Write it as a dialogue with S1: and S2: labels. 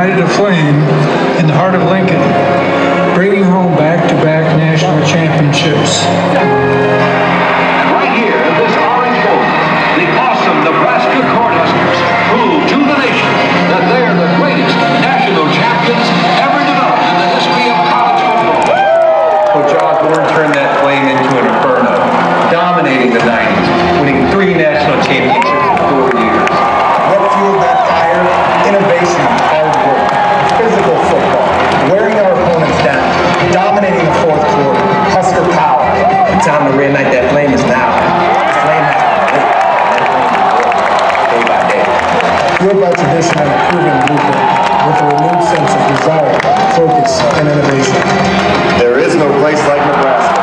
S1: ignited a flame in the heart of Lincoln, bringing home back-to-back national championships.
S2: Right here in this orange bowl, the awesome Nebraska Cornhuskers prove to the nation that they're the greatest national champions ever developed in the history of college football.
S3: Coach Osborne turned that flame into an inferno, dominating the 90s, winning 3 national championships in 4 years.
S4: What fueled that fire? Innovation, hard work, physical football, wearing our opponents down, dominating the fourth quarter, Husker power. The time to reignite that flame is now. The flame has been lit, day by day. Fueled by tradition and a proven blueprint, with a renewed sense of desire, focus, and innovation.
S5: There is no place like Nebraska.